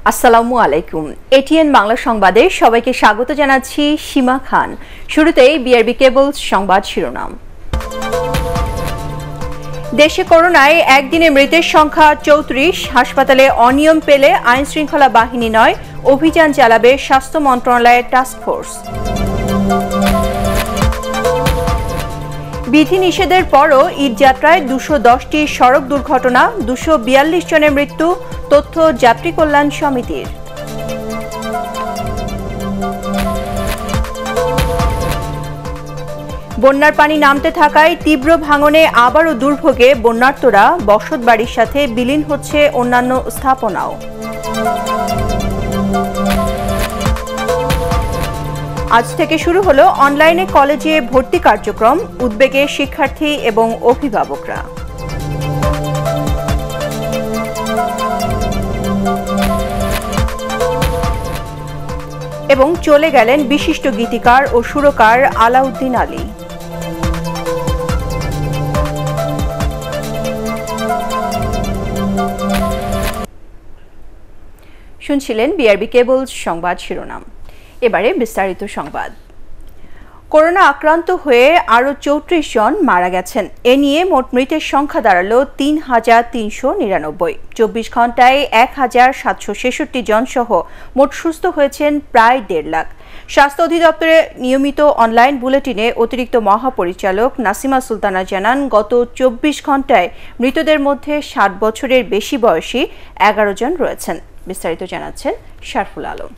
আসসালামু আলাইকুম। এটিএন বাংলা সংবাদে সবাইকে স্বাগত জানাচ্ছি সীমা খান। শুরুতেই বিআরবি কেবলস সংবাদ শিরোনাম। দেশে করোনায় একদিনে মৃতের সংখ্যা ৩৪। হাসপাতালে অনিয়ম পেলে আইন শৃঙ্খলা বাহিনী নয়, অভিযান চালাবে স্বাস্থ্য মন্ত্রণালয়ের টাস্কফোর্স। বিধিনিষেধের পরও ঈদযাত্রায় ২১০টি সড়ক দুর্ঘটনা, ২৪২ জনের মৃত্যু, তথ্য যাত্রী কল্যাণ সমিতির। বন্যার পানি নামতে থাকায় তীব্র ভাঙনে আবারও দুর্ভোগে বন্যার্তরা, বসতবাড়ির সাথে বিলীন হচ্ছে অন্যান্য স্থাপনাও। আজ থেকে শুরু হলো অনলাইনে কলেজে ভর্তি কার্যক্রম, উদ্বেগে শিক্ষার্থী এবং অভিভাবকরা। এবং চলে গেলেন বিশিষ্ট গীতিকার ও সুরকার আলাউদ্দিন আলী। শুনছিলেন বিআরবি কেবলস সংবাদ শিরোনাম। এবারে বিস্তারিত সংবাদ। করোনা আক্রান্ত হয়ে আরও ৩৪ জন মারা গেছেন। এ নিয়ে মোট মৃতের সংখ্যা দাঁড়ালো ৩,৩৯৯। ২৪ ঘন্টায় ১,৭৬৬ জন সহ মোট সুস্থ হয়েছেন প্রায় ১.৫ লাখ। স্বাস্থ্য অধিদপ্তরের নিয়মিত অনলাইন বুলেটিনে অতিরিক্ত মহাপরিচালক নাসিমা সুলতানা জানান, গত ২৪ ঘন্টায় মৃতদের মধ্যে ৬০ বছরের বেশি বয়সী ১১ জন রয়েছেন। বিস্তারিত জানাচ্ছেন শারফুল আলম।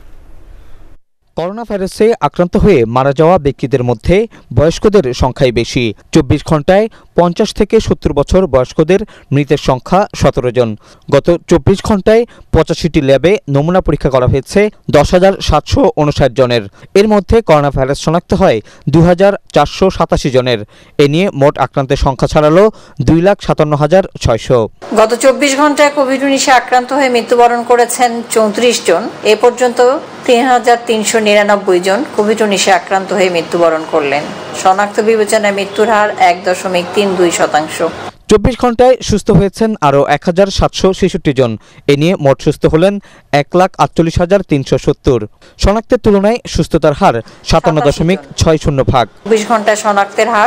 করোনা ভাইরাসে আক্রান্ত হয়ে মারা যাওয়া ব্যক্তিদের মধ্যে বয়স্কদের সংখ্যাই বেশি। ২৪ ঘন্টায় ৫০ থেকে ৭০ বছর বয়স্কদের মৃতের সংখ্যা ১৭ জন। গত ২৪ ঘন্টায় ৮৫টি ল্যাবে নমুনা পরীক্ষা করা হয়েছে ১০,৭৫৯ জনের। এর মধ্যে করোনা ভাইরাস শনাক্ত হয় ২,৪৮৭ জনের। এ নিয়ে মোট আক্রান্তের সংখ্যা ছাড়ালো ২,৫৭,৬০০। গত ২৪ ঘন্টায় কোভিড-১৯ আক্রান্ত হয়ে মৃত্যুবরণ করেছেন ৩৪ জন। এ পর্যন্ত ৩,৩৯৯ জন কোভিড-১৯ আক্রান্ত হয়ে মৃত্যুবরণ করলেন। শনাক্ত বিবেচনায় মৃত্যুর হার ১.৩২%। ২৪ ঘন্টায় সুস্থ হয়েছেন আরও ১,৭৬৬ জন। এ নিয়ে মোট সুস্থ হলেন ১,৪৮,৩৭০। শনাক্তের তুলনায় সুস্থতার হার ৫৭.৬০%। ২৪ ঘন্টায় শনাক্তের হার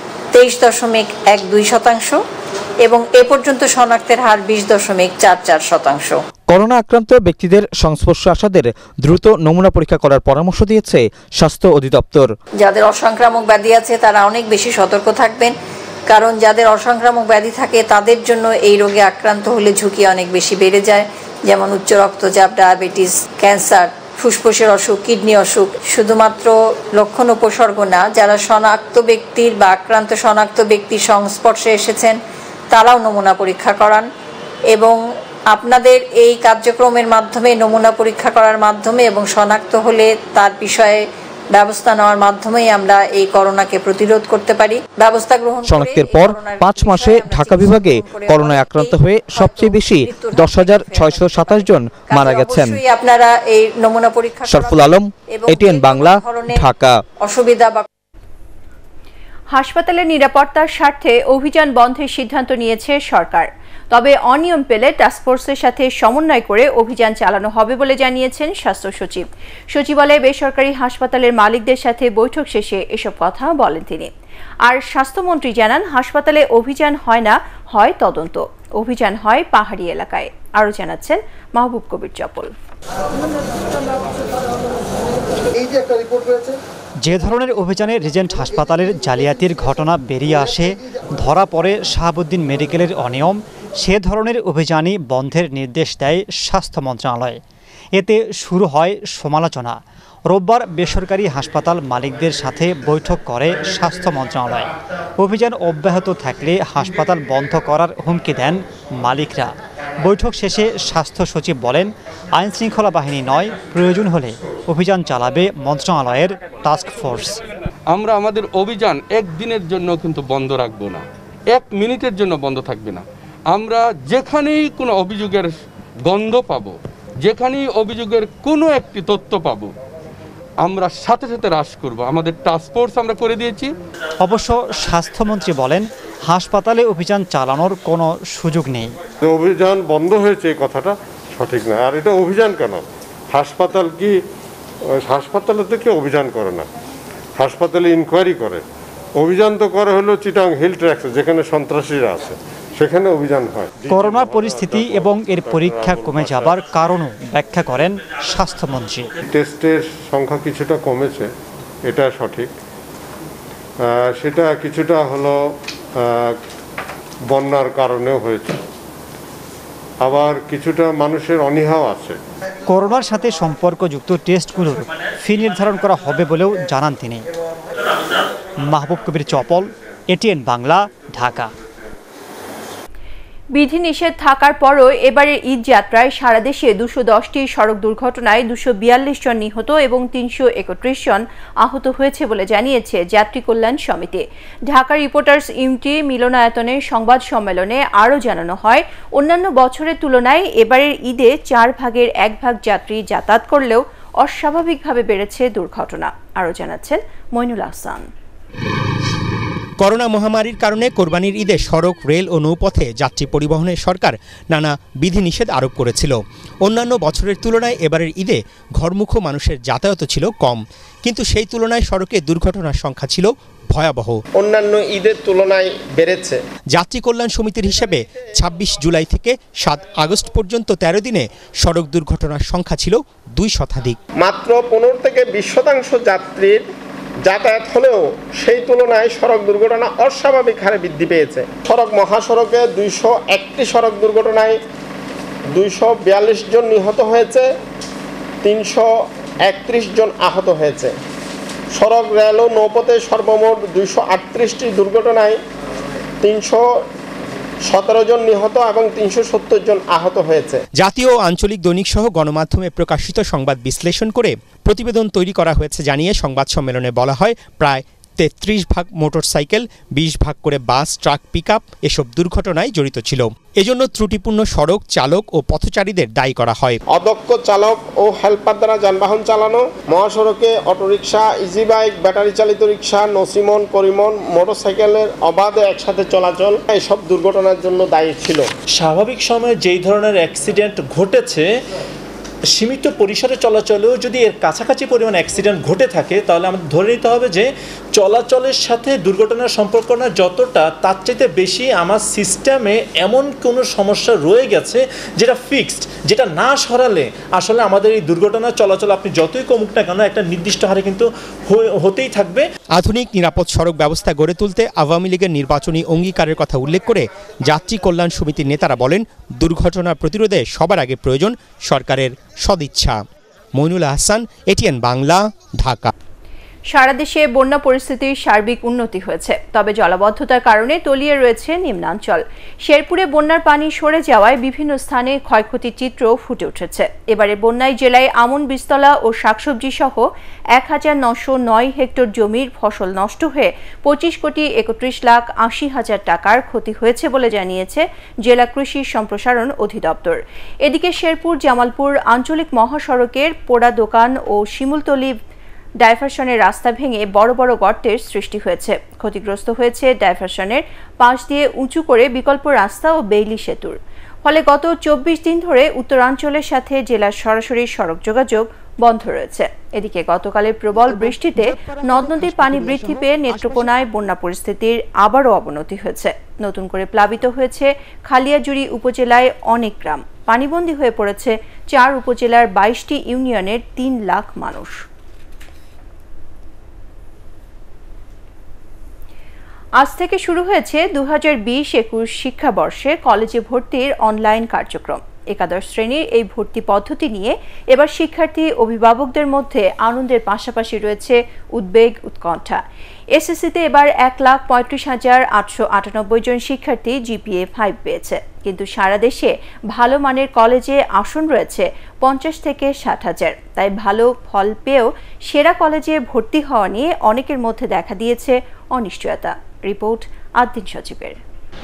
২৩.১২% এবং এ পর্যন্ত শনাক্তের হার ২০.৪৪%। করোনা আক্রান্ত ব্যক্তিদের সংস্পর্শে আসাদের দ্রুত নমুনা পরীক্ষা করার পরামর্শ দিয়েছে স্বাস্থ্য অধিদপ্তর। যাদের অসংক্রামক ব্যাধি আছে তারা অনেক বেশি সতর্ক থাকবেন, কারণ যাদের অসংক্রামক ব্যাধি থাকে তাদের জন্য এই রোগে আক্রান্ত হলে ঝুঁকি অনেক বেশি বেড়ে যায়, যেমন উচ্চ রক্তচাপ, ডায়াবেটিস, ক্যান্সার, ফুসফুসের অসুখ, কিডনি অসুখ। শুধুমাত্র লক্ষণ উপসর্গ না, যারা শনাক্ত ব্যক্তির বা আক্রান্ত শনাক্ত ব্যক্তির সংস্পর্শে এসেছেন তারাও নমুনা পরীক্ষা করান। এবং আপনাদের এই কার্যক্রমের মাধ্যমে, নমুনা পরীক্ষা করার মাধ্যমে এবং শনাক্ত হলে তার বিষয়ে ব্যবস্থা নেওয়ার মাধ্যমেই আমরা এই করোনাকে প্রতিরোধ করতে পারি। ব্যবস্থা গ্রহণ শনাক্তের পর ৫ মাসে ঢাকা বিভাগে করোনায় আক্রান্ত হয়ে সবচেয়ে বেশি ১০,৬২৭ জন মারা গেছেন। আপনারা এই নমুনা পরীক্ষা। শারফুল আলম, এটিএন বাংলা, ঢাকা। অসুবিধা বা হাসপাতালের নিরাপত্তার স্বার্থে অভিযান বন্ধের সিদ্ধান্ত নিয়েছে সরকার। তবে অনিয়ম পেলে টাস্কফোর্সের সাথে সমন্বয় করে অভিযান চালানো হবে বলে জানিয়েছেন স্বাস্থ্য সচিব। সচিবালয়ে বেসরকারি হাসপাতালের মালিকদের সাথে বৈঠক শেষে এসব কথা বলেন তিনি। আর স্বাস্থ্যমন্ত্রী জানান, হাসপাতালে অভিযান হয় না, হয় তদন্ত। অভিযান হয় পাহাড়ি এলাকায়। আরও জানাচ্ছেন মাহবুব কবির চপল। যে ধরনের অভিযানে রিজেন্ট হাসপাতালের জালিয়াতির ঘটনা বেরিয়ে আসে, ধরা পড়ে শাহাবুদ্দিন মেডিকেলের অনিয়ম, সে ধরনের অভিযানই বন্ধের নির্দেশ দেয় স্বাস্থ্য মন্ত্রণালয়। এতে শুরু হয় সমালোচনা। রোববার বেসরকারি হাসপাতাল মালিকদের সাথে বৈঠক করে স্বাস্থ্য মন্ত্রণালয়। অভিযান অব্যাহত থাকলে হাসপাতাল বন্ধ করার হুমকি দেন মালিকরা। বৈঠক শেষে স্বাস্থ্য সচিব বলেন, আইন শৃঙ্খলা বাহিনী নয়, প্রয়োজন হলে অভিযান চালাবে মন্ত্রণালয়ের টাস্ক ফোর্স। আমরা আমাদের অভিযান একদিনের জন্য কিন্তু বন্ধ রাখবো না, ১ মিনিটের জন্য বন্ধ থাকবে না। আমরা যেখানেই কোনো অভিযোগের গন্ধ পাবো, যেখানেই অভিযোগের কোনো একটি তথ্য পাবো, আমরা সাথে সাথে হ্রাস করব। আমাদের টাস্ক ফোর্স আমরা করে দিয়েছি। অবশ্য স্বাস্থ্যমন্ত্রী বলেন, হাসপাতালে অভিযান চালানোর কোনো সুযোগ নেই। অভিযান বন্ধ হয়েছে এই কথাটা সঠিক না। আর এটা অভিযান কেন? হাসপাতাল কি হাসপাতালে থেকে অভিযান করে না, হাসপাতালে ইনকোয়ারি করে। অভিযান তো করে হলো চিটাং হিল ট্র্যাক্সে, যেখানে সন্ত্রাসীরা আছে, সেখানে অভিযান হয়। করোনা পরিস্থিতি এবং এর পরীক্ষা কমে যাবার কারণও ব্যাখ্যা করেন স্বাস্থ্যমন্ত্রী। টেস্টের সংখ্যা কিছুটা কমেছে, এটা সঠিক। সেটা কিছুটা হলো বন্যার কারণেও হয়েছে, আবার কিছুটা মানুষের অনীহাও আছে। করোনার সাথে সম্পর্কযুক্ত টেস্টগুলোর ফি নির্ধারণ করা হবে বলেও জানান তিনি। মাহবুব কবির চপল, এটিএন বাংলা, ঢাকা। বিধিনিষেধ থাকার পরও এবারের ঈদ যাত্রায় সারা দেশে 210টি সড়ক দুর্ঘটনায় 242 জন নিহত এবং 331 জন আহত হয়েছে বলে জানিয়েছে যাত্রী কল্যাণ সমিতি। ঢাকা রিপোর্টার্স ইউনিটি মিলনায়তনের সংবাদ সম্মেলনে আরও জানানো হয়, অন্যান্য বছরের তুলনায় এবারের ঈদে 4 ভাগের 1 ভাগ যাত্রী যাতায়াত করলেও অস্বাভাবিকভাবে বেড়েছে দুর্ঘটনা। আরও জানাচ্ছেন মইনুল আহসান। করোনা মহামারীর কারণে কোরবানির ঈদে সড়ক, রেল ও নৌপথে যাত্রী পরিবহনে সরকার নানা বিধিনিষেধ আরোপ করেছিল। অন্যান্য বছরের তুলনায় এবারের ঈদে ঘরমুখো মানুষের যাতায়াত ছিল কম, কিন্তু সেই তুলনায় সড়কে দুর্ঘটনার সংখ্যা ছিল ভয়াবহ। অন্যান্য ঈদের তুলনায় বেড়েছে। যাত্রী কল্যাণ সমিতির হিসেবে 26 জুলাই থেকে 7 আগস্ট পর্যন্ত 13 দিনে সড়ক দুর্ঘটনার সংখ্যা ছিল 2 শতাধিক। মাত্র 15 থেকে 20% যাত্রীর যাতায়াত হলেও সেই তুলনায় সড়ক দুর্ঘটনা অস্বাভাবিক হারে বৃদ্ধি পেয়েছে। সড়ক মহাসড়কে 201টি সড়ক দুর্ঘটনায় 242 জন নিহত হয়েছে, 331 জন আহত হয়েছে। সড়ক, রেল ও নৌপথে সর্বমোট 238টি দুর্ঘটনায় 317 জন নিহত এবং 370 জন আহত হয়েছে। জাতীয় ও আঞ্চলিক দৈনিক সহ গণমাধ্যমে প্রকাশিত সংবাদ বিশ্লেষণ করে প্রতিবেদন তৈরি করা হয়েছে জানিয়ে সংবাদ সম্মেলনে বলা হয়, প্রায় 33 ভাগ মোটরসাইকেল, 20 ভাগ করে বাস, ট্রাক, পিকআপ এসব দুর্ঘটনায় জড়িত ছিল। এজন্য ত্রুটিপূর্ণ সড়ক, চালক ও পথচারীদের দায়ী করা হয়। অদক্ষ চালক ও হেল্পার দ্বারা যানবাহন চালানো, মহাসড়কে অটোরিকশা, ইজি বাইক, ব্যাটারি চালিত রিকশা, নসিমন, করিমন, মোটরসাইকেলের অবাধে একসাথে চলাচল এসব দুর্ঘটনার জন্য দায়ী ছিল। স্বাভাবিক সময়ে যেই ধরনের অ্যাক্সিডেন্ট ঘটেছে, সীমিত পরিসরে চলাচলেও যদি এর কাছাকাছি পরিমাণ অ্যাক্সিডেন্ট ঘটে থাকে, তাহলে আমাদের ধরে নিতে হবে যে চলাচলের সাথে দুর্ঘটনার সম্পর্ক না যতটা, তার চাইতে বেশি আমার সিস্টেমে এমন কোনো সমস্যা রয়ে গেছে যেটা ফিক্সড, যেটা না সরালে আসলে আমাদের এই দুর্ঘটনার চলাচল আপনি যতই কমুক না কেন একটা নির্দিষ্ট হারে কিন্তু হতেই থাকবে। আধুনিক নিরাপদ সড়ক ব্যবস্থা গড়ে তুলতে আওয়ামী লীগের নির্বাচনী অঙ্গীকারের কথা উল্লেখ করে যাত্রী কল্যাণ সমিতির নেতারা বলেন, দুর্ঘটনা প্রতিরোধে সবার আগে প্রয়োজন সরকারের সদিচ্ছা। মইনুল আহসান, এটিএন বাংলা, ঢাকা। সারা দেশে বন্যা পরিস্থিতির সার্বিক উন্নতি হয়েছে, তবে জলাবদ্ধতার কারণে তলিয়ে রয়েছে নিম্নাঞ্চল। শেরপুরে বন্যার পানি সরে যাওয়ায় বিভিন্ন স্থানে ক্ষয়ক্ষতির চিত্র ফুটে উঠেছে। এবারে বন্যায় জেলায় আমন, বীজতলা ও শাকসবজি সহ 1909 হেক্টর জমির ফসল নষ্ট হয়ে 25,31,80,000 টাকার ক্ষতি হয়েছে বলে জানিয়েছে জেলা কৃষি সম্প্রসারণ অধিদপ্তর। এদিকে শেরপুর জামালপুর আঞ্চলিক মহাসড়কের পোড়া দোকান ও শিমুলতলি ডাইভারশনের রাস্তা ভেঙে বড় বড় গর্তের সৃষ্টি হয়েছে। ক্ষতিগ্রস্ত হয়েছে ডাইভারশনের পাশ দিয়ে উঁচু করে বিকল্প রাস্তা ও বেইলি সেতুর। ফলে গত 24 দিন ধরে উত্তরাঞ্চলের সাথে জেলার সরাসরি সড়ক যোগাযোগ বন্ধ রয়েছে। এদিকে গতকালের প্রবল বৃষ্টিতে নদ নদীর পানি বৃদ্ধি পেয়ে নেত্রকোনায় বন্যা পরিস্থিতির আবারও অবনতি হয়েছে। নতুন করে প্লাবিত হয়েছে খালিয়াজুড়ি উপজেলায় অনেক গ্রাম। পানিবন্দী হয়ে পড়েছে 4 উপজেলার 22টি ইউনিয়নের 3 লাখ মানুষ। আজ থেকে শুরু হয়েছে 2020-21 শিক্ষাবর্ষে কলেজে ভর্তির অনলাইন কার্যক্রম। একাদশ শ্রেণীর এই ভর্তি পদ্ধতি নিয়ে এবার শিক্ষার্থী অভিভাবকদের মধ্যে আনন্দের পাশাপাশি রয়েছে উদ্বেগ, উৎকণ্ঠা। এসএসসিতে এবার 1,35,898 জন শিক্ষার্থী জিপিএ 5 পেয়েছে, কিন্তু সারা দেশে ভালো মানের কলেজে আসন রয়েছে 50 থেকে 60,000। তাই ভালো ফল পেয়েও সেরা কলেজে ভর্তি হওয়া নিয়ে অনেকের মধ্যে দেখা দিয়েছে অনিশ্চয়তা। রিপোর্ট আদ্দিন সচিবের।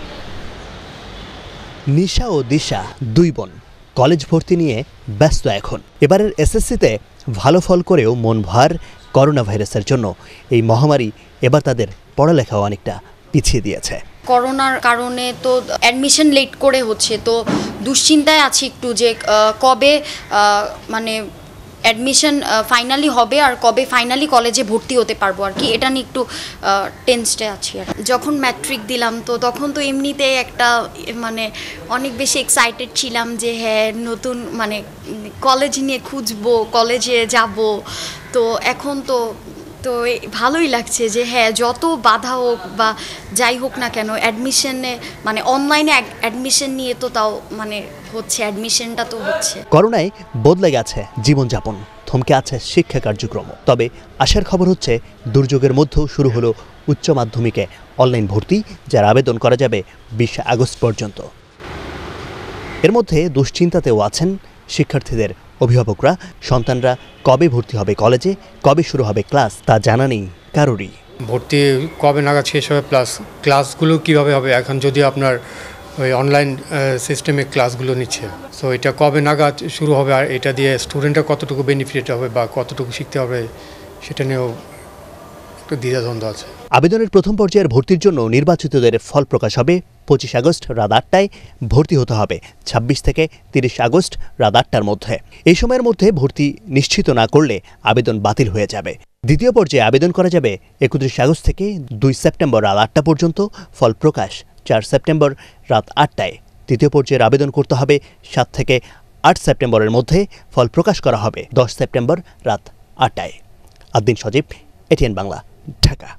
নিশা ও দিশা 2 বোন কলেজ ভর্তি নিয়ে ব্যস্ত এখন। এবারের এসএসসিতে ভালো ফল করেও মন ভার করোনা ভাইরাসের জন্য। এই মহামারী এবার তাদের পড়ালেখাও অনেকটা পিছিয়ে দিয়েছে। করোনার কারণে তো অ্যাডমিশন লেট করে হচ্ছে, তো দুশ্চিন্তায় আছি একটু যে কবে মানে অ্যাডমিশন ফাইনালি হবে আর কবে ফাইনালি কলেজে ভর্তি হতে পারবো আর কি, এটা নিয়ে একটু টেন্সডে আছি। আর যখন ম্যাট্রিক দিলাম তো তখন তো এমনিতেই একটা মানে অনেক বেশি এক্সাইটেড ছিলাম যে হ্যাঁ নতুন মানে কলেজ নিয়ে খুঁজবো, কলেজে যাব। তো এখন তো ভালোই লাগছে যে হ্যাঁ যত বাধা হোক বা যাই হোক না কেন অ্যাডমিশনে মানে অনলাইনে অ্যাডমিশন নিয়ে তো তাও মানে হচ্ছে, অ্যাডমিশনটা তো হচ্ছে। করোনায় বদলে গেছে জীবনযাপন, থমকে আছে শিক্ষা কার্যক্রম। তবে আশার খবর হচ্ছে দুর্যোগের মধ্যেও শুরু হলো উচ্চ মাধ্যমিকে অনলাইন ভর্তি, যার আবেদন করা যাবে 20 আগস্ট পর্যন্ত। এর মধ্যে দুশ্চিন্তাতেও আছেন শিক্ষার্থীদের অভিভাবকরা। সন্তানরা কবে ভর্তি হবে কলেজে, কবে শুরু হবে ক্লাস তা জানা নেই কারোরই। ভর্তি কবে নাগাদ শেষ হবে, প্লাস ক্লাসগুলো কীভাবে হবে। এখন যদি আপনার ওই অনলাইন সিস্টেমে ক্লাসগুলো নিচ্ছে, সো এটা কবে নাগাদ শুরু হবে আর এটা দিয়ে স্টুডেন্টরা কতটুকু বেনিফিট হবে বা কতটুকু শিখতে হবে সেটা নিয়েও একটু দ্বিধাদ্বন্দ্ব আছে। আবেদনের প্রথম পর্যায়ের ভর্তির জন্য নির্বাচিতদের ফল প্রকাশ হবে 25 আগস্ট রাত 8টায়। ভর্তি হতে হবে 26 থেকে 30 আগস্ট রাত 8টার মধ্যে। এই সময়ের মধ্যে ভর্তি নিশ্চিত না করলে আবেদন বাতিল হয়ে যাবে। দ্বিতীয় পর্যায়ে আবেদন করা যাবে 31 আগস্ট থেকে 2 সেপ্টেম্বর রাত 8টা পর্যন্ত। ফল প্রকাশ 4 সেপ্টেম্বর রাত 8টায়। তৃতীয় পর্যায়ের আবেদন করতে হবে 7 থেকে 8 সেপ্টেম্বরের মধ্যে। ফল প্রকাশ করা হবে 10 সেপ্টেম্বর রাত 8টায়। আদ্দিন সজীব, এটিএন বাংলা, ঢাকা।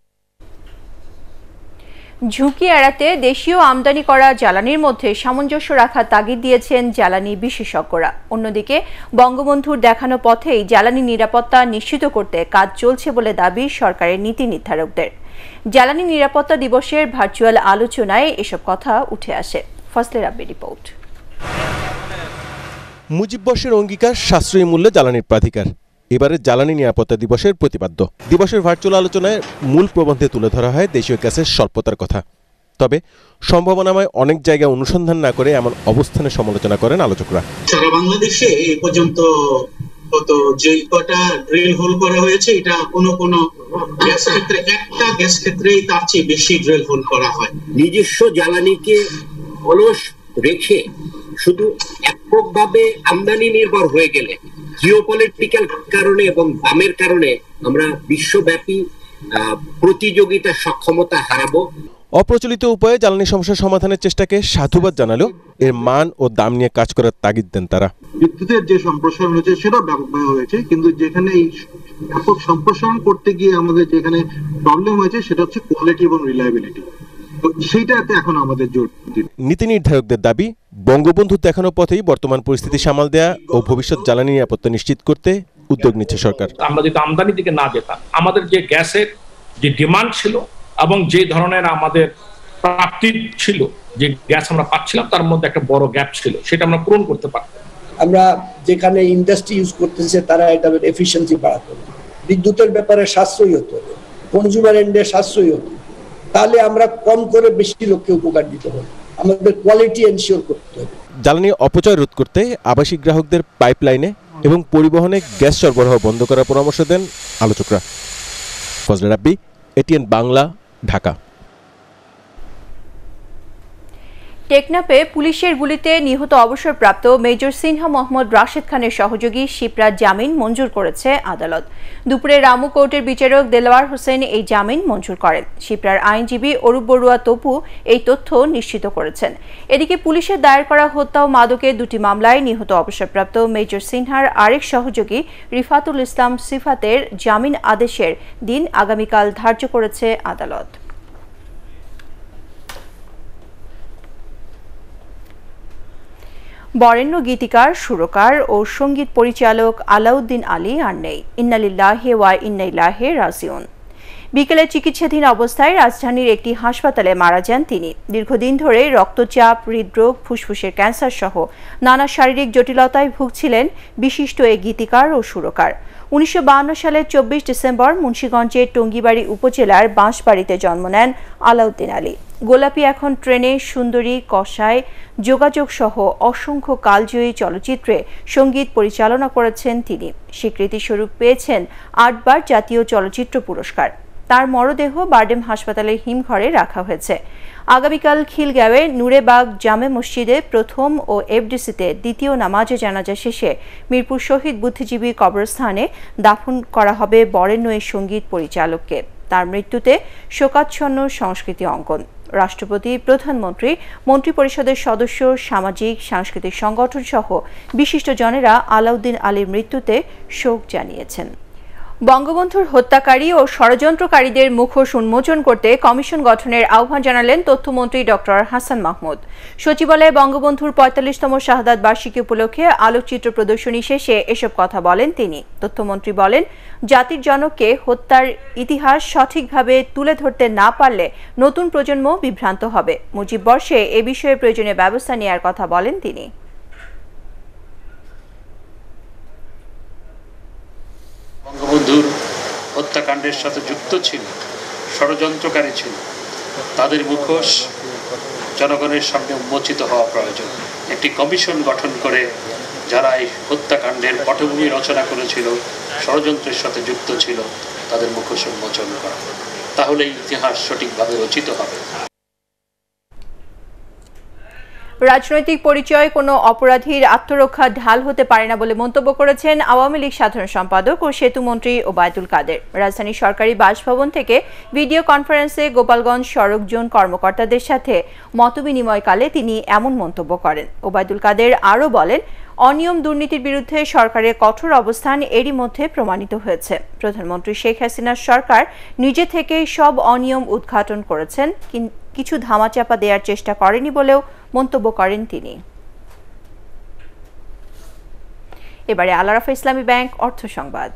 ঝুঁকি এড়াতে দেশীয় আমদানি করা জ্বালানির মধ্যে সামঞ্জস্য রাখার তাগিদ দিয়েছেন জ্বালানি বিশেষজ্ঞরা। অন্যদিকে বঙ্গবন্ধুর দেখানো পথেই জ্বালানি নিরাপত্তা নিশ্চিত করতে কাজ চলছে বলে দাবি সরকারের নীতি নির্ধারকদের। জ্বালানি নিরাপত্তা দিবসের ভার্চুয়াল আলোচনায় এসব কথা উঠে আসে। ফজলে রাব্বি রিপোর্ট। মুজিব বর্ষের অঙ্গীকার সাশ্রয়ী মূল্যে জ্বালানির প্রাধিকার এবারের জ্বালানি নিরাপত্তা দিবসের প্রতিপাদ্য। দিবসের ভার্চুয়াল আলোচনায় মূল প্রবন্ধে তুলে ধরা হয় দেশীয় গ্যাসের স্বল্পতার কথা। তবে সম্ভাবনাময় অনেক জায়গায় অনুসন্ধান না করে এমন অবস্থানের সমালোচনা করেন আলোচকরা। সারা বাংলাদেশে এ পর্যন্ত কত যে কটা ড্রিল হোল করা হয়েছে, এটা কোনো গ্যাস ক্ষেত্রে একটা গ্যাস ক্ষেত্রেই তার চেয়ে বেশি ড্রিল হোল করা হয়। নিজস্ব জ্বালানিকে অলস রেখে শুধু এককভাবে আমদানি নির্ভর হয়ে গেলে জিওপলিটিক্যাল কারণে এবং দামের কারণে আমরা বিশ্বব্যাপী প্রতিযোগিতার সক্ষমতা হারাবো। অপ্রচলিত উপায়ে জ্বালানি সমস্যা সমাধানের চেষ্টাকে সাধুবাদ জানালেও এর মান ও দাম নিয়ে কাজ করার তাগিদ দেন তারা। বিদ্যুতের যে সম্প্রসারণ হয়েছে সেটা ব্যাপকভাবে হয়েছে, কিন্তু যেখানে এই ব্যাপক সম্প্রসারণ করতে গিয়ে আমাদের যেখানে প্রবলেম হয়েছে সেটা হচ্ছে কোয়ালিটি এবং রিলায়েবিলিটি। সেইটাতে এখন আমাদের জোর। নীতি নির্ধারকদের দাবি, বঙ্গবন্ধুর দেখানো পথেই বর্তমান পরিস্থিতি সামাল দেয়া ও ভবিষ্যৎ জ্বালানি নিরাপত্তা নিশ্চিত করতে উদ্যোগ নিচ্ছে সরকার। আমরা যদি আমদানির দিকে না যেতাম, আমাদের যে গ্যাসের যে ডিমান্ড ছিল এবং যে ধরনের আমাদের প্রাপ্তি ছিল, যে গ্যাস আমরা পাচ্ছিলাম তার মধ্যে একটা বড় গ্যাপ ছিল, সেটা আমরা পূরণ করতে পারতাম। আমরা যেখানে ইন্ডাস্ট্রি ইউজ করতেছে তারা এটা এফিসিয়েন্সি বাড়াতে হবে, বিদ্যুতের ব্যাপারে সাশ্রয়ী হতে হবে, কনজিউমার এন্ডে সাশ্রয়ী হতে হবে, তাহলে আমরা কম করে বেশি লোককে উপকার দিতে হবে। আমাদের কোয়ালিটি এনশিওর করতে হবে। জ্বালানি অপচয় রোধ করতে আবাসিক গ্রাহকদের পাইপলাইনে এবং পরিবহনে গ্যাস সরবরাহ বন্ধ করার পরামর্শ দেন আলোচকরা। ফজলে রাব্বি, এটিএন বাংলা, ঢাকা। টেকনাফে পুলিশের গুলিতে নিহত অবসরপ্রাপ্ত মেজর সিনহা মোহাম্মদ রাশেদ খানের সহযোগী শিপ্রার জামিন মঞ্জুর করেছে আদালত। দুপুরে রামু কোর্টের বিচারক দেলোয়ার হোসেন এই জামিন মঞ্জুর করেন। শিপ্রার আইনজীবী অরূপ বড়ুয়া তপু এই তথ্য নিশ্চিত করেছেন। এদিকে পুলিশের দায়ের করা হত্যা ও মাদকের দুটি মামলায় নিহত অবসরপ্রাপ্ত মেজর সিনহার আরেক সহযোগী রিফাতুল ইসলাম সিফাতের জামিন আদেশের দিন আগামীকাল ধার্য করেছে আদালত। বরেণ্য গীতিকার, সুরকার ও সঙ্গীত পরিচালক আলাউদ্দিন আলী আর নেই। ইন্না লিল্লাহি ওয়া ইন্না ইলাইহি রাজিউন। বিকেলে চিকিৎসাধীন অবস্থায় রাজধানীর একটি হাসপাতালে মারা যান তিনি। দীর্ঘদিন ধরে রক্তচাপ, হৃদরোগ, ফুসফুসের ক্যান্সার সহ নানা শারীরিক জটিলতায় ভুগছিলেন বিশিষ্ট এই গীতিকার ও সুরকার। 1952 সালের 24 ডিসেম্বর মুন্সিগঞ্জের টঙ্গিবাড়ি উপজেলার বাঁশবাড়িতে জন্ম নেন আলাউদ্দিন আলী। গোলাপি এখন ট্রেনে, সুন্দরী, কসাই, যোগাযোগ সহ অসংখ্য কালজয়ী চলচ্চিত্রে সঙ্গীত পরিচালনা করেছেন তিনি। স্বীকৃতিস্বরূপ পেয়েছেন 8বার জাতীয় চলচ্চিত্র পুরস্কার। তার মরদেহ বারডেম হাসপাতালের হিমঘরে রাখা হয়েছে। আগামীকাল খিলগাঁওয়ে নুরেবাগ জামে মসজিদে প্রথম ও এফডিসিতে দ্বিতীয় নামাজে জানাজা শেষে মিরপুর শহীদ বুদ্ধিজীবী কবরস্থানে দাফন করা হবে বরেণ্য সঙ্গীত পরিচালককে। তার মৃত্যুতে শোকাচ্ছন্ন সংস্কৃতি অঙ্গন। রাষ্ট্রপতি, প্রধানমন্ত্রী, মন্ত্রিপরিষদের সদস্য, সামাজিক সাংস্কৃতিক সংগঠন সহ বিশিষ্টজনেরা আলাউদ্দিন আলীর মৃত্যুতে শোক জানিয়েছেন। বঙ্গবন্ধুর হত্যাকারী ও ষড়যন্ত্রকারীদের মুখোশ উন্মোচন করতে কমিশন গঠনের আহ্বান জানালেন তথ্যমন্ত্রী ডক্টর হাসান মাহমুদ। সচিবালয়ে বঙ্গবন্ধুর ৪৫তম শাহাদাত বার্ষিকী উপলক্ষে আলোকচিত্র প্রদর্শনী শেষে এসব কথা বলেন তিনি। তথ্যমন্ত্রী বলেন, জাতির জনককে হত্যার ইতিহাস সঠিকভাবে তুলে ধরতে না পারলে নতুন প্রজন্ম বিভ্রান্ত হবে। মুজিব বর্ষে এ বিষয়ে প্রয়োজনীয় ব্যবস্থা নেওয়ার কথা বলেন তিনি। বঙ্গবন্ধুর হত্যাকাণ্ডের সাথে যুক্ত ছিল, ষড়যন্ত্রকারী ছিল, তাদের মুখোশ জনগণের সামনে উন্মোচিত হওয়া প্রয়োজন। একটি কমিশন গঠন করে যারা এই হত্যাকাণ্ডের পটভূমি রচনা করেছিল, ষড়যন্ত্রের সাথে যুক্ত ছিল, তাদের মুখোশ উন্মোচন করা, তাহলে ইতিহাস সঠিকভাবে রচিত হবে। রাজনৈতিক পরিচয় কোনো অপরাধীর আত্মরক্ষার ঢাল হতে পারে না বলে মন্তব্য করেছেন আওয়ামী লীগ সাধারণ সম্পাদক ও সেতুমন্ত্রী ওবায়দুল কাদের। রাজধানীর সরকারি বাসভবন থেকে ভিডিও কনফারেন্সে গোপালগঞ্জ সড়ক জোন কর্মকর্তাদের সাথে মতবিনিময়কালে তিনি এমন মন্তব্য করেন। ওবায়দুল কাদের আরও বলেন, অনিয়ম দুর্নীতির বিরুদ্ধে সরকারের কঠোর অবস্থান এরই মধ্যে প্রমাণিত হয়েছে। প্রধানমন্ত্রী শেখ হাসিনার সরকার নিজে থেকেই সব অনিয়ম উদ্ঘাটন করেছেন, কিছু ধামাচাপা দেওয়ার চেষ্টা করেনি বলেও মন্তব্য করেন তিনি। এবারে আল আরাফা ইসলামী ব্যাংক অর্থ সংবাদ।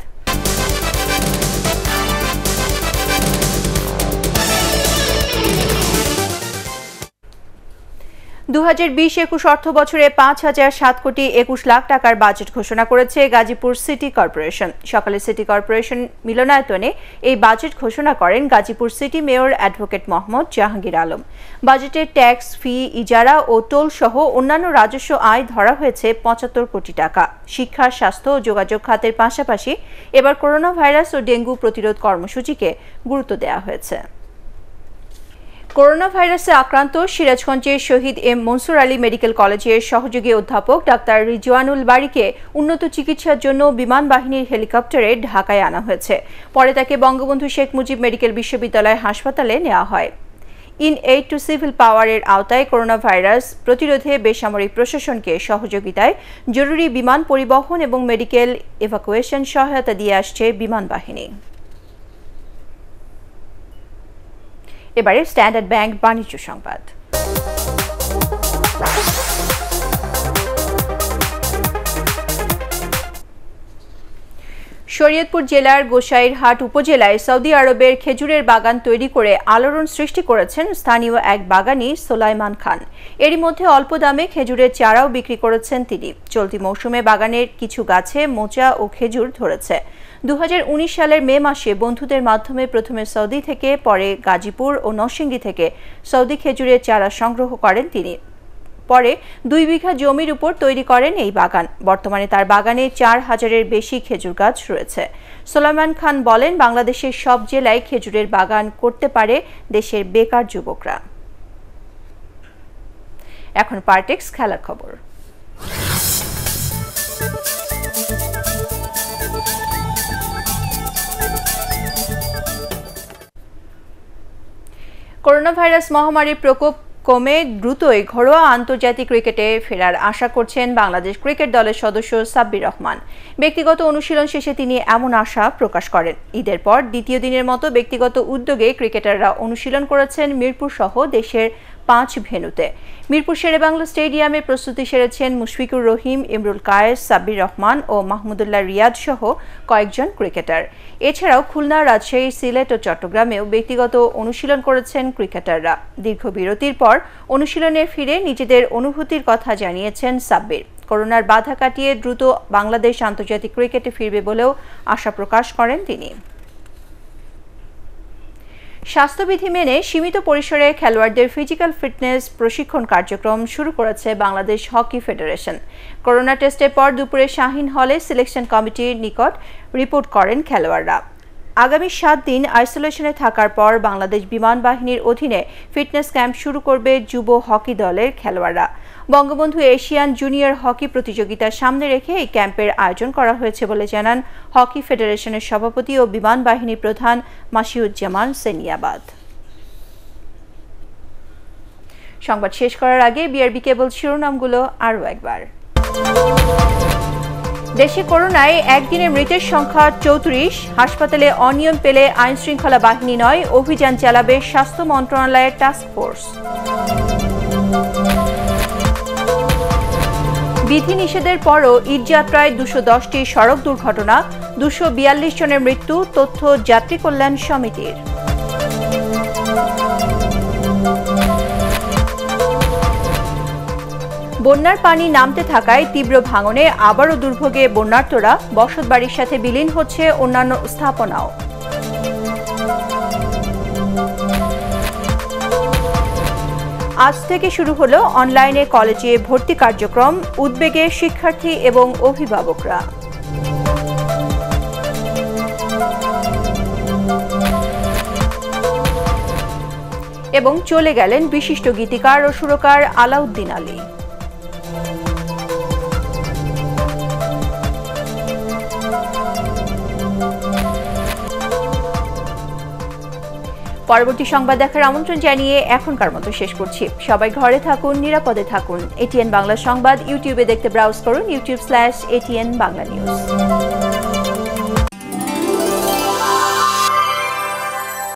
2020-21 অর্থ বছরে 5,007 কোটি 21 লাখ টাকার বাজেট ঘোষণা করেছে গাজীপুর সিটি কর্পোরেশন। সকালে সিটি কর্পোরেশন মিলনায়তনে এই বাজেট ঘোষণা করেন Gazipur city mayor advocate Mohammad Jahangir Alam. বাজেটে ট্যাক্স, ফি, ইজারা ও টোল সহ অন্যান্য রাজস্ব আয় ধরা হয়েছে 75 কোটি টাকা। শিক্ষা, স্বাস্থ্য ও যোগাযোগ খাতের পাশাপাশি এবার করোনা ভাইরাস ও ডেঙ্গু প্রতিরোধ কর্মসূচিকে গুরুত্ব দেওয়া হয়েছে। করোনা ভাইরাসে আক্রান্ত সিরাজগঞ্জের শহীদ এম মনসুর আলী মেডিকেল কলেজের সহযোগী অধ্যাপক ডাক্তার রিজওয়ানুল বারীকে উন্নত চিকিৎসার জন্য বিমান বাহিনীর হেলিকপ্টারে ঢাকায় আনা হয়েছে। পরে তাকে বঙ্গবন্ধু শেখ মুজিব মেডিকেল বিশ্ববিদ্যালয় হাসপাতালে নেওয়া হয়। ইন এইড টু সিভিল পাওয়ারের আওতায় করোনা ভাইরাস প্রতিরোধে বেসামরিক প্রশাসনকে সহযোগিতায় জরুরি বিমান পরিবহন এবং মেডিকেল এভাকুয়েশন সহায়তা দিয়ে আসছে বিমান বাহিনী। এবারে স্ট্যান্ডার্ড ব্যাংক বাণিজ্য সংবাদ। শরীয়তপুর জেলার গোসাইরহাট উপজেলায় সৌদি আরবের খেজুরের বাগান তৈরি করে আলোড়ন সৃষ্টি করেছেন স্থানীয় এক বাগানি সোলাইমান খান। এরই মধ্যে অল্প দামে খেজুরের চারাও বিক্রি করেছেন তিনি। চলতি মৌসুমে বাগানের কিছু গাছে মোচা ও খেজুর ধরেছে। 2019 সালের মে মাসে বন্ধুদের মাধ্যমে প্রথমে সৌদি থেকে, পরে গাজীপুর ও নরসিংদী থেকে সৌদি খেজুরের চারা সংগ্রহ করেন তিনি। পরে 2 বিঘা জমির উপর তৈরি করেন এই বাগান। বর্তমানে তার বাগানে 4000-এর বেশি খেজুর গাছ রয়েছে। সোলাইমান খান বলেন, বাংলাদেশের সব জেলায় খেজুরের বাগান করতে পারে দেশের বেকার যুবকরা। এখন পার্টেক্স খেলার খবর। করোনা ভাইরাস মহামারীর প্রকোপ কমে দ্রুতই ঘরোয়া আন্তর্জাতিক ক্রিকেটে ফেরার আশা করছেন বাংলাদেশ ক্রিকেট দলের সদস্য সাব্বির রহমান। ব্যক্তিগত অনুশীলন শেষে তিনি এমন আশা প্রকাশ করেন। ঈদের পর দ্বিতীয় দিনের মতো ব্যক্তিগত উদ্যোগে ক্রিকেটাররা অনুশীলন করেছেন মিরপুর সহ দেশের 5 ভেন্যুতে। মিরপুর শেরেবাংলা স্টেডিয়ামে প্রস্তুতি সেরেছেন মুশফিকুর রহিম, ইমরুল কায়েস, সাব্বির রহমান ও মাহমুদুল্লাহ রিয়াদ সহ কয়েকজন ক্রিকেটার। এছাড়াও খুলনা, রাজশাহী, সিলেট ও চট্টগ্রামেও ব্যক্তিগত অনুশীলন করেছেন ক্রিকেটাররা। দীর্ঘ বিরতির পর অনুশীলনে ফিরে নিজেদের অনুভূতির কথা জানিয়েছেন সাব্বির। করোনার বাধা কাটিয়ে দ্রুত বাংলাদেশ আন্তর্জাতিক ক্রিকেটে ফিরবে বলেও আশা প্রকাশ করেন তিনি। স্বাস্থ্যবিধি মেনে সীমিত পরিসরে খেলোয়াড়দের ফিজিক্যাল ফিটনেস প্রশিক্ষণ কার্যক্রম শুরু করেছে বাংলাদেশ হকি ফেডারেশন। করোনা টেস্টের পর দুপুরে শাহীন হলে সিলেকশন কমিটির নিকট রিপোর্ট করেন খেলোয়াড়রা। আগামী 7 দিন আইসোলেশনে থাকার পর বাংলাদেশ বিমান বাহিনীর অধীনে ফিটনেস ক্যাম্প শুরু করবে যুব হকি দলের খেলোয়াড়রা। বঙ্গবন্ধু এশিয়ান জুনিয়র হকি প্রতিযোগিতা সামনে রেখে এই ক্যাম্পের আয়োজন করা হয়েছে বলে জানান হকি ফেডারেশনের সভাপতি ও বিমান বাহিনী প্রধান মাসিউজ্জামান সেনিয়াবাদ। সংবাদ শেষ করার আগে বিআরবি কেবল শিরোনামগুলো আরও একবার। দেশে করোনায় একদিনে মৃতের সংখ্যা 34। হাসপাতালে অনিয়ম পেলে আইন শৃঙ্খলা বাহিনী নয়, অভিযান চালাবে স্বাস্থ্য মন্ত্রণালয়ের টাস্ক ফোর্স। বিধিনিষেধের পরও ঈদযাত্রায় 210টি সড়ক দুর্ঘটনা, 242 জনের মৃত্যু, তথ্য যাত্রী কল্যাণ সমিতির। বন্যার পানি নামতে থাকায় তীব্র ভাঙনে আবারও দুর্ভোগে বন্যার্তরা, বসতবাড়ির সাথে বিলীন হচ্ছে অন্যান্য স্থাপনাও। আজ থেকে শুরু হলো অনলাইনে কলেজে ভর্তি কার্যক্রম, উদ্বেগে শিক্ষার্থী এবং অভিভাবকরা। এবং চলে গেলেন বিশিষ্ট গীতিকার ও সুরকার আলাউদ্দিন আলী। পরবর্তী সংবাদ দেখার আমন্ত্রণ জানিয়ে এখনকার মতো শেষ করছি। সবাই ঘরে থাকুন, নিরাপদে থাকুন। এটিএন বাংলা সংবাদ ইউটিউবে দেখতে ব্রাউজ করুন youtube.com/ATN Bangla News।